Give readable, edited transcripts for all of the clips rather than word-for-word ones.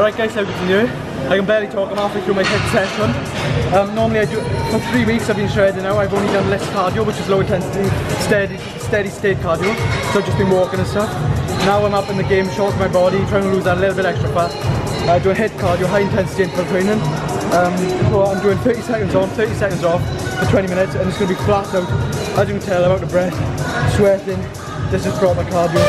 Right guys, Llew Gibson and Im. I can barely talk, I'm halfway through my HIIT session. Normally I do, for 3 weeks I've been shredding now. I've only done less cardio, which is low intensity, steady state cardio. So I've just been walking and stuff. Now I'm up in the game, short my body, trying to lose that little bit extra fat. Doing HIIT cardio, high intensity interval training. So I'm doing 30 seconds on, 30 seconds off for 20 minutes, and it's going to be flat out. As you can tell, I'm out of breath, sweating. This is proper cardio.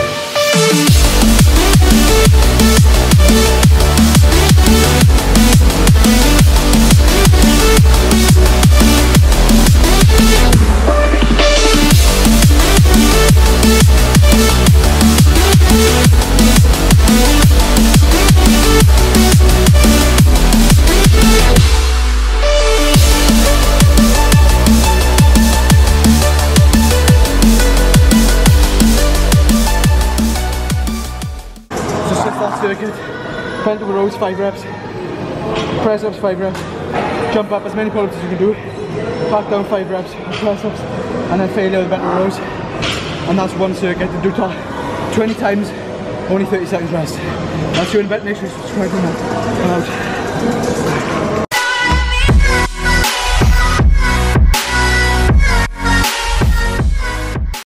Circuit, bent over rows 5 reps, press ups 5 reps, jump up as many pull-ups as you can do, back down 5 reps, press ups, and then failure with bent over rows. And that's one circuit to do 20 times, only 30 seconds rest. I'll see you in a bit, make sure you subscribe for more. I'm out.